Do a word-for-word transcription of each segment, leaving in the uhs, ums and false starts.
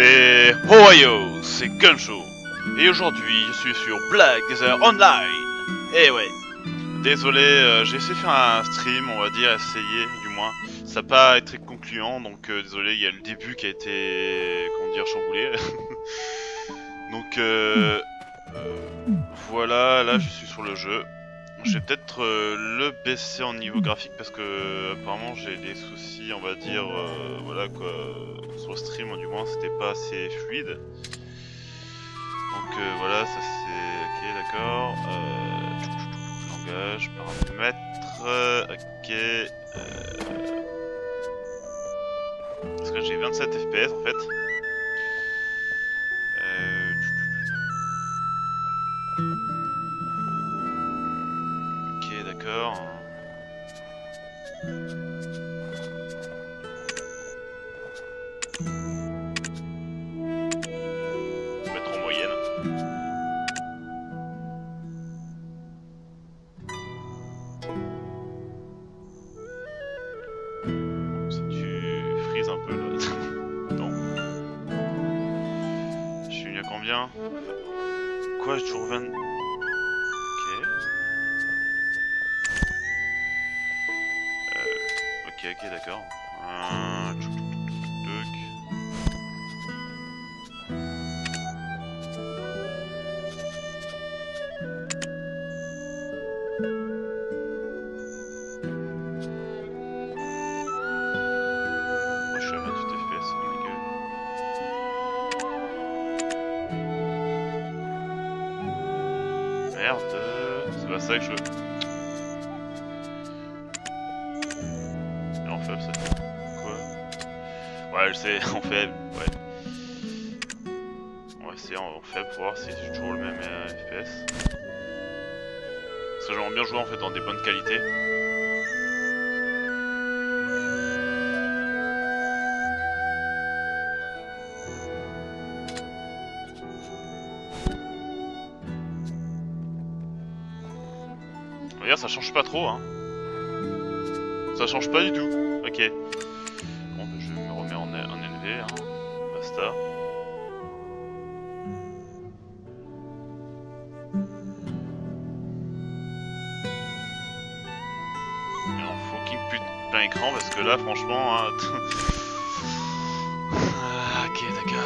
C'est Ohio, c'est Gunshow. Et aujourd'hui, je suis sur Black Desert Online. Et ouais, désolé, euh, j'ai essayé de faire un stream, on va dire, essayer du moins. Ça n'a pas été très concluant, donc euh, désolé, il y a le début qui a été, comment dire, chamboulé. donc euh, euh, voilà, là je suis sur le jeu. Je vais peut-être euh, le baisser en niveau graphique parce que apparemment j'ai des soucis, on va dire, euh, voilà quoi, sur le stream du moins c'était pas assez fluide. Donc euh, voilà, ça c'est ok, d'accord. Euh, langage, paramètres, ok. Euh... Parce que j'ai vingt-sept F P S en fait. Euh... Ok, d'accord. On va mettre en moyenne. Si tu frises un peu là. Non. Je suis venu à combien? Quoi, j'ai toujours vingt... Ok, ok, d'accord. Euh... Moi je suis à vingt-huit F P S, oh my god. Merde, c'est pas ça que je veux. En faible, ça fait quoi? Ouais, je sais, en faible, ouais. On va essayer en faible pour voir si j'ai toujours le même euh, F P S. Parce que j'aimerais bien jouer en fait dans des bonnes qualités. Regarde, ça change pas trop, hein. Ça change pas du tout. Ok. Bon, bah, je me remets en, en élevé, hein. Basta. Et en fucking pute plein écran parce que là, franchement, hein, ah, ok,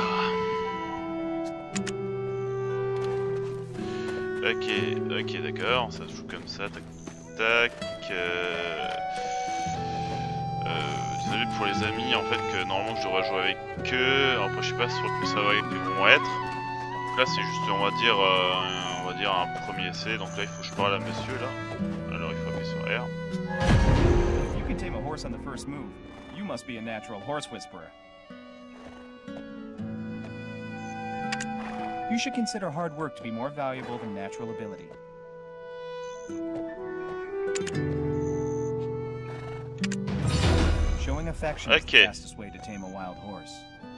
d'accord. Ok, ok, d'accord. Ça se joue comme ça. Tac, tac. Euh... Euh, désolé pour les amis en fait que normalement je devrais jouer avec eux. Alors après je sais pas sur le serveur avec ils vont être. Donc là c'est juste on va dire euh, on va dire un premier essai. Donc là il faut que je parle à monsieur là. Alors il faut appuyer sur R. If you can tame a horse on the first move, you must be a natural horse whisperer. You should consider hard work to be more valuable than natural ability. Showing affection is the fastest way to tame a wild horse.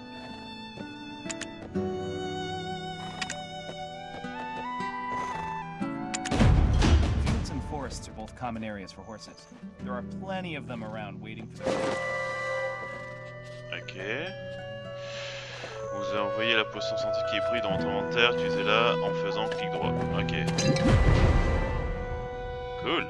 Fields and forests are both common areas for horses. There are plenty of them around waiting for their food. Ok. Vous avez envoyé la potion santé qui est prise dans votre inventaire, utilisez-la en faisant clic droit. Ok. Cool.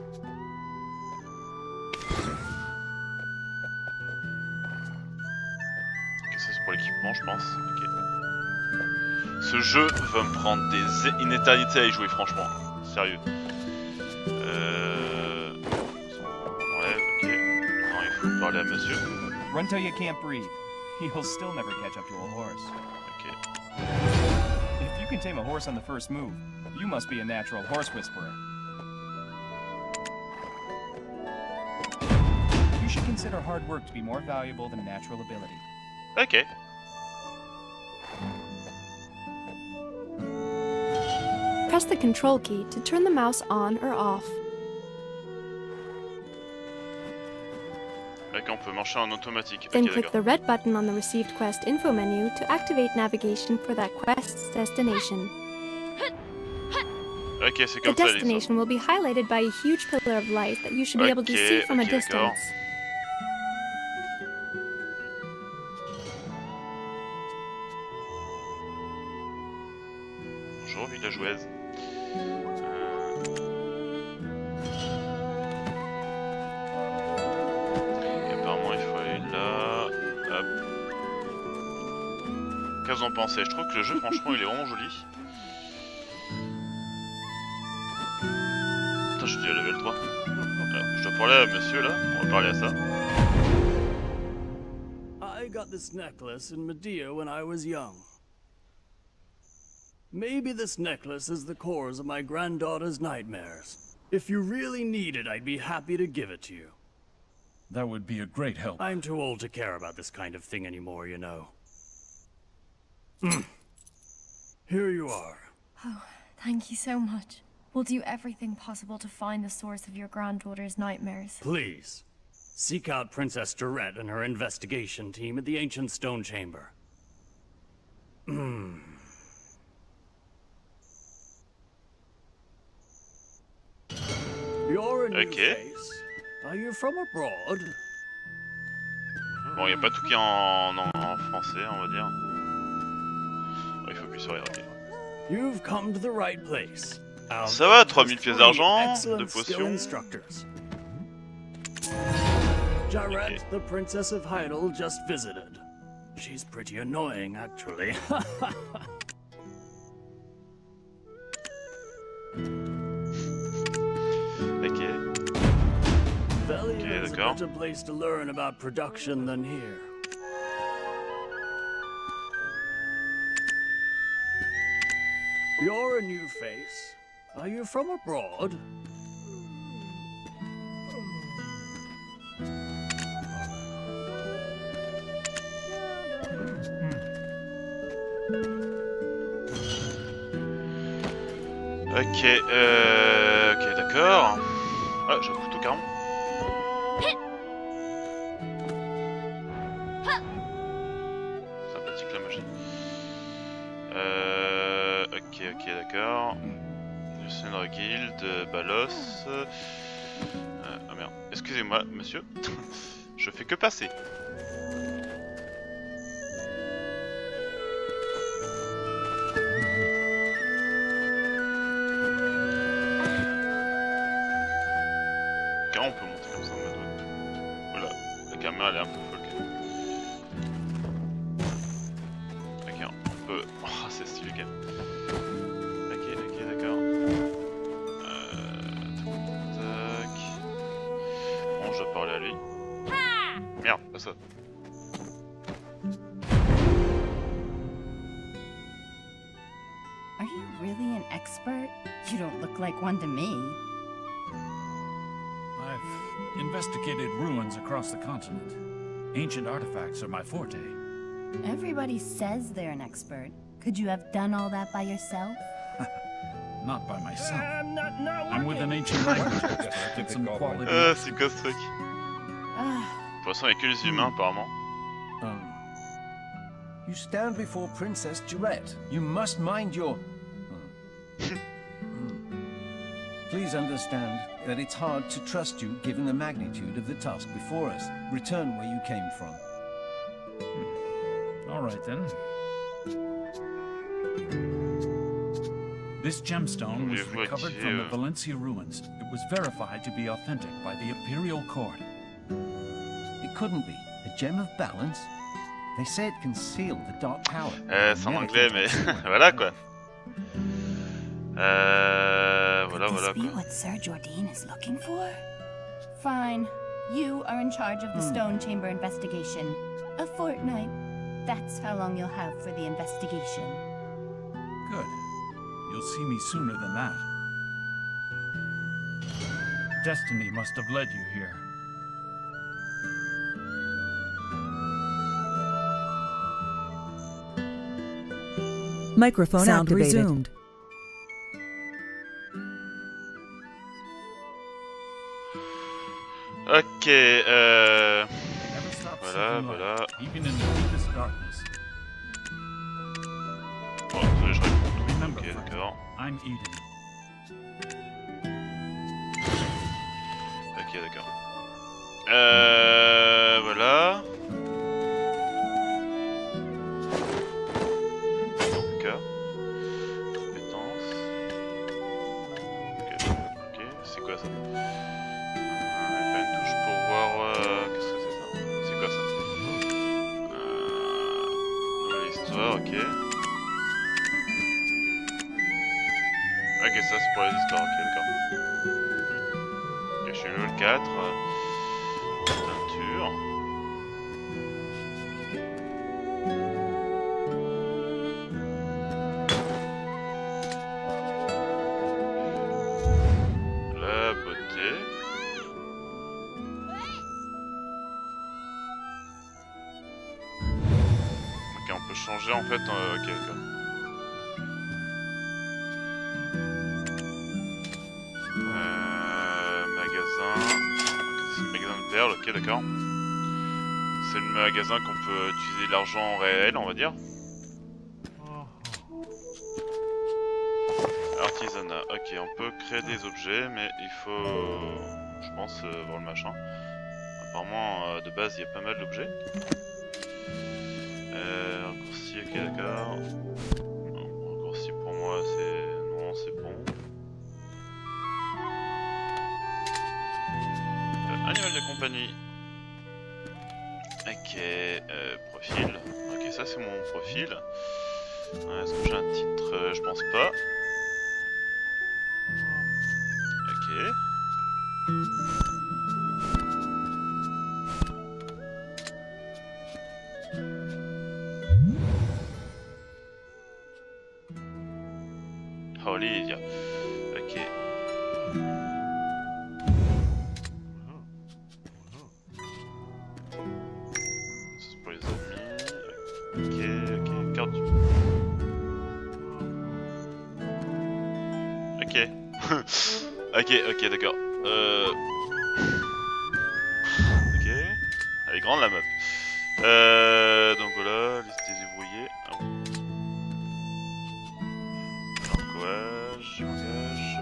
Pour l'équipement je pense. Ok. Ce jeu va me prendre des une éternité à y jouer franchement. Sérieux. Euh... On enlève, ok. Non il faut parler à monsieur. Run till you can't breathe. You'll still never catch up to a horse. Ok. If you can tame a horse on the first move, you must be a natural horse whisperer. You should consider hard work to be more valuable than natural ability. Ok. Press the control key to turn the mouse on or off. Ok, on peut marcher en automatique. Then Okay, click the red button on the received quest info menu to activate navigation for that quest's destination. Ok, c'est The comme ça. destination will be highlighted by a huge pillar of light that you should be able to Okay, see from okay, a distance. Suez. Euh... Et apparemment, il faut aller là. Hop. Qu'est-ce que vous en pensez? Je trouve que le jeu, franchement, il est vraiment joli. Putain, je suis à level trois. Alors, je dois parler à monsieur là. On va parler à ça. I got this necklace in Medea when I was young. Maybe this necklace is the cause of my granddaughter's nightmares. If you really need it, I'd be happy to give it to you. That would be a great help. I'm too old to care about this kind of thing anymore, you know. Mm. Here you are. Oh, thank you so much. We'll do everything possible to find the source of your granddaughter's nightmares. Please, seek out Princess Durette and her investigation team at the Ancient Stone Chamber. Hmm. You're a new Okay. face. Are you from abroad? Bon, il n'y a pas tout qui est en, en, en français, on va dire. Oh, il faut appuyer sur R, ok. You've come to the right place. Our Ça va, village trois has mille pièces three d'argent, excellent de skill potions. instructors. Jarette, Okay. the Princess of Hyrule, just visited. She's pretty annoying, actually. Ok. Velion Okay, is a d'accord. better place to learn about production than here. You're a new face. Are you from abroad? Ok, euh... ok, d'accord. Ah, j'ai un couteau carrément. Sympathique la magie. Euh... Ok, ok, d'accord. Lucienra Guild, Balos... Euh... Oh merde, excusez-moi, monsieur. Je fais que passer. Car on peut monter comme ça en mode web. Voilà, la caméra elle est un peu folle quand même. Ok, on peut... Oh, c'est stylé quand même. Ok, ok, d'accord. Euh... Tac... Bon, je dois parler à lui. Merde, pas ça. Are you really an expert? You don't look like one to me. I've investigated ruins across the continent. Ancient artifacts are my forte. Everybody says they're an expert. Could you have done all that by yourself? Not by myself. I'm not, not I'm with an ancient language expert and some quality. Euh, c'est quoi ce truc? Ah, De toute façon, il n'y a que les humains apparemment. Um, you stand before Princess Durette. You must mind your... Hmm. Hmm. Please understand that it's hard to trust you given the magnitude of the task before us. Return where you came from. All right then. This gemstone was Oui, recovered voici, from the euh, Valencia ruins. It was verified to be authentic by the Imperial Court. It couldn't be. A gem of balance? They say it concealed the Dark Tower. Euh, c'est en Never anglais, mais voilà quoi. Euh, voilà, could voilà this be quoi. what Sir Jordan is looking for? Fine. You are in charge of the Stone Chamber investigation. A fortnight. That's how long you'll have for the investigation. Good. You'll see me sooner than that. Destiny must have led you here. Microphone Sound activated. resumed. Ok, euh... Never stop Voilà, seeking voilà. light, even in the deepest darkness. Bon, désolé, je réponds. Remember, Ok, friend, d'accord. I'm Eden. Ok, d'accord. Euh... Voilà. D'accord. Compétences. c'est pour les histoires, ok, d'accord. Cachez-le, le quatre. Peinture. La beauté. Ok, on peut changer en fait. Euh, ok, d'accord. Ok, d'accord. C'est le magasin qu'on peut utiliser l'argent réel, on va dire. Artisanat. Ok, on peut créer des objets, mais il faut, je pense, euh, voir le machin. Apparemment, euh, de base, il y a pas mal d'objets. Euh, raccourci, ok, d'accord. Raccourci pour moi, c'est... Non, c'est bon. Animal de compagnie. Ok, euh, profil. Ok, ça c'est mon profil. Euh, Est-ce que j'ai un titre? euh, Je pense pas. Ok. Olivia. Ok. Ok, ok, d'accord. Euh... Ok. Elle est grande la meuf. Euh... Donc voilà, liste des débrouillés. Ah bon. Langage, langage.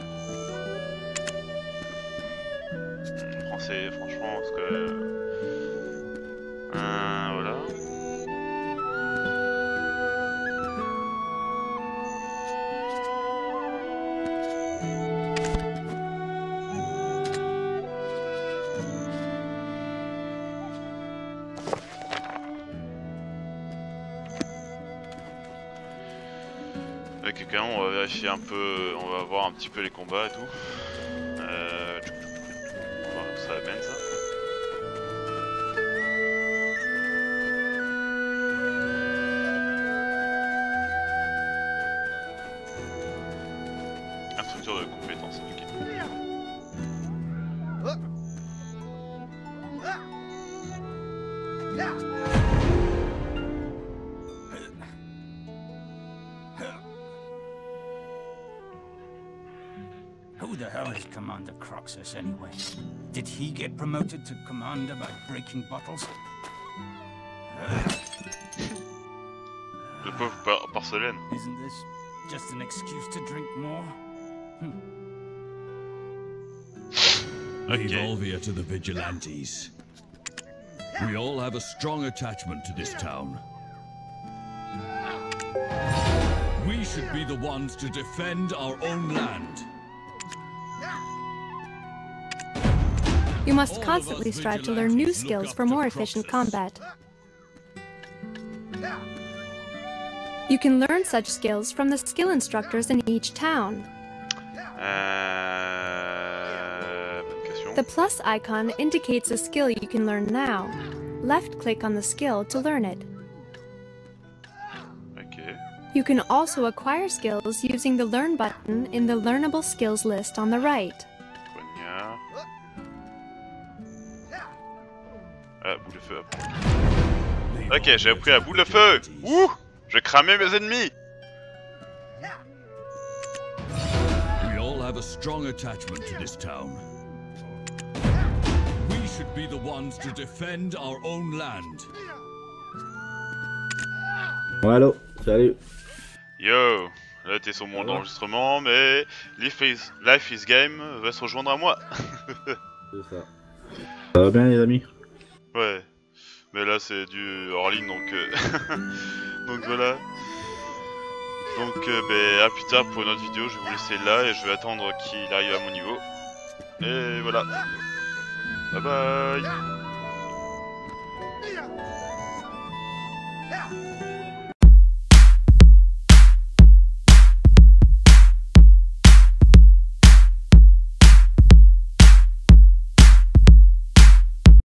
Hmm, français, franchement, parce que... Euh, voilà. Ok, quand même, on va vérifier un peu, on va voir un petit peu les combats et tout. Euh... On va voir où ça amène ça. Instructeur de compétences, ok. Who the hell is Commander Croxus anyway? Did he get promoted to commander by breaking bottles? Le pauvre par porcelaine. Isn't this just an excuse to drink more? Hmm. Okay. Leave Olvia to the vigilantes. We all have a strong attachment to this town. We should be the ones to defend our own land. You must constantly strive to learn new skills for more efficient combat. You can learn such skills from the skill instructors in each town. Euh... Bonne question. The plus icon indicates a skill you can learn now. Left-click on the skill to learn it. Okay. You can also acquire skills using the Learn button in the Learnable Skills list on the right. Poignard. Ah, boule de feu après. Ok, j'ai appris à boule de feu. Ouh, je vais cramer mes ennemis. We all have a strong attachment to this town. We should be the ones to defend our own land. Ouais, allô, salut. Yo, là t'es sur mon enregistrement, mais Life is, Life is Game va se rejoindre à moi. C'est ça. Ça va bien les amis? Ouais, mais là c'est du hors ligne donc euh... donc voilà. Donc euh, ben, à plus tard pour une autre vidéo, je vais vous laisser là et je vais attendre qu'il arrive à mon niveau. Et voilà. Bye bye.